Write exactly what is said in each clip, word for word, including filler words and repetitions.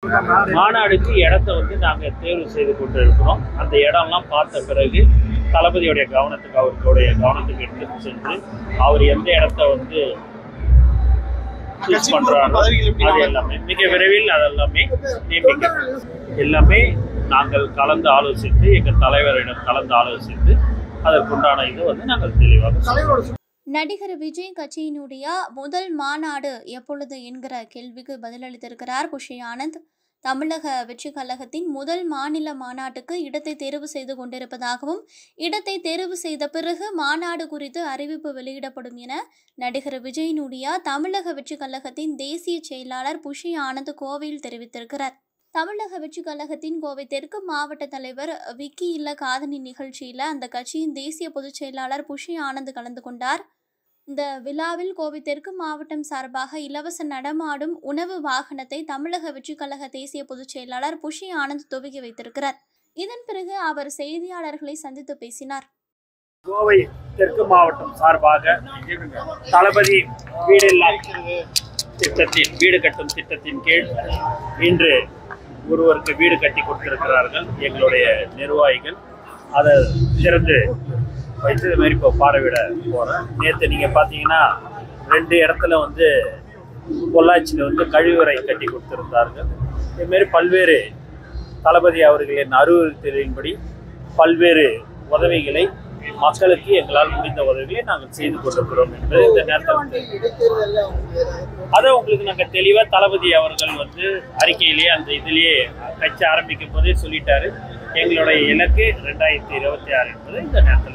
மாநாடுக்கு இடத்த வந்து நாங்கள் தேர்வு செய்து கொண்டு இருக்கிறோம். அந்த இடம்லாம் பார்த்த பிறகு தளபதியுடைய கவனத்துக்கு அவர்களுடைய கவனத்துக்கு எடுத்து சென்று அவர் எந்த இடத்த வந்து சூஸ் பண்றாரோ அது எல்லாமே மிக விரைவில் அதெல்லாமே நியமிக்க எல்லாமே நாங்கள் கலந்து ஆலோசித்து எங்கள் தலைவரிடம் கலந்து ஆலோசித்து அதற்குண்டான இது வந்து நாங்கள் தெளிவாக. நடிகர் விஜய் கட்சியினுடைய முதல் மாநாடு எப்பொழுது என்கிற கேள்விக்கு பதிலளித்திருக்கிறார் புஷி ஆனந்த். தமிழக வெற்றி கழகத்தின் முதல் மாநில மாநாட்டுக்கு இடத்தை தேர்வு செய்து கொண்டிருப்பதாகவும் இடத்தை தேர்வு செய்த பிறகு மாநாடு குறித்து அறிவிப்பு வெளியிடப்படும் என நடிகர் விஜயினுடைய தமிழக வெற்றி கழகத்தின் தேசிய செயலாளர் புஷி ஆனந்த் கோவையில் தெரிவித்திருக்கிறார். தமிழக வெற்றி கழகத்தின் கோவை தெற்கு மாவட்ட தலைவர் விக்கி இல்ல காதணி நிகழ்ச்சியில் அந்த கட்சியின் தேசிய பொதுச் செயலாளர் புஷி ஆனந்த் கலந்து கொண்டார். இந்த விழாவில் கோவை தெற்கு மாவட்டம் சார்பாக இலவச நடமாடும் உணவு வாகனத்தை தமிழக வெற்றி கழக தேசிய பொதுச் செயலாளர் புஷி ஆனந்த் துவக்கி வைத்திருக்கிறார். இதன் பிறகு அவர் செய்தியாளர்களை சந்தித்து பேசினார். கோவை தெற்கு மாவட்டம் சார்பாக தளபதி வீடு திட்டத்தின் வீடு கட்டும் திட்டத்தின் கீழ் இன்று ஒருவருக்கு வீடு கட்டி கொடுத்திருக்கிறார்கள் எங்களுடைய நிர்வாகிகள். அதை திறந்து வைத்து இது மாதிரி இப்போ பார்வையிட போகிறேன். நேற்று நீங்கள் பார்த்தீங்கன்னா ரெண்டு இடத்துல வந்து பொள்ளாச்சியில் வந்து கழிவுறை கட்டி கொடுத்துருந்தார்கள். இதுமாரி பல்வேறு தளபதி அவர்களின் அறிவுறுத்தலின்படி பல்வேறு உதவிகளை மக்களுக்கு எங்களால் முடிந்த உதவியை நாங்கள் செய்து கொண்டிருக்கிறோம் என்பது இந்த நேரத்தில் அதை உங்களுக்கு நாங்கள் தெளிவாக தளபதி அவர்கள் வந்து அறிக்கையிலேயே அந்த இதிலேயே கட்சி ஆரம்பிக்கும் போதே சொல்லிட்டாரு. எங்களுடைய இலக்கு ரெண்டாயிரத்தி இருபத்தி ஆறு என்பது இந்த நேரத்தில்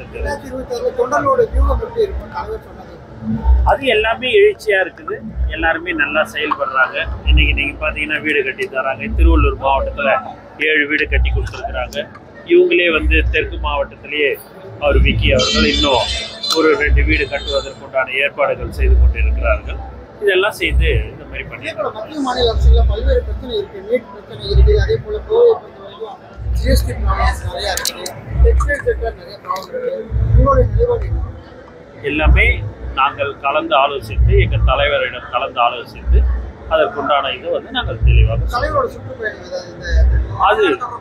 அது எல்லாமே எழுச்சியா இருக்குது. எல்லாருமே நல்லா செயல்படுறாங்க. இன்னைக்கு நீங்க பாத்தீங்கன்னா வீடு கட்டி தராங்க. திருவள்ளூர் மாவட்டத்துல ஏழு வீடு கட்டி கொடுத்துருக்குறாங்க. இவங்களே வந்து தெற்கு மாவட்டத்திலேயே அவர் விக்கி அவர்கள் இன்னும் ஒரு ரெண்டு வீடு கட்டுவதற்குண்டான ஏற்பாடுகள் செய்து கொண்டு இருக்கிறார்கள். இதெல்லாம் செய்து இந்த மாதிரி பண்ணி மத்திய மாநில அரசுல பல்வேறு பிரச்சனை இருக்கு. நீட் பிரச்சனை இருக்கு. அதே போல கோவை பொறுத்த வரைக்கும் ஜிஎஸ்டி ப்ராப்ளம்ஸ் நிறைய இருக்கு. டெக்ஸ்டைல் செக்டர் நிறைய ப்ராப்ளம் இருக்கு. உங்களுடைய நிலைப்பாடு எல்லாமே நாங்கள் கலந்து ஆலோசித்து எங்கள் தலைவரிடம் கலந்து ஆலோசித்து அதற்குண்டான இது வந்து நாங்கள் தெளிவாக தலைவரோட சுற்றுப்பயணம் அது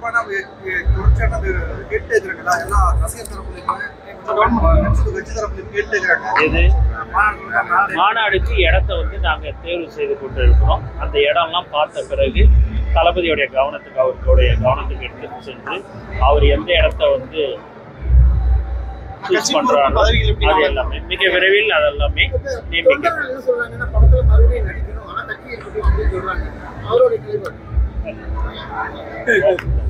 இது மாநாடுக்கு இடத்த வந்து நாங்கள் தேர்வு செய்து கொண்டு இருக்கிறோம். அந்த இடம்லாம் பார்த்த பிறகு தளபதியுடைய கவனத்துக்கு அவர்களுடைய கவனத்துக்கு எடுத்து சென்று அவர் எந்த இடத்த வந்து சூஸ் பண்றாரோ அது எல்லாமே மிக விரைவில் அதெல்லாமே நியமிக்க. படத்துல மறுபடியும் நடிக்கணும் ஆனா கட்சி சொல்றாங்க அவரோட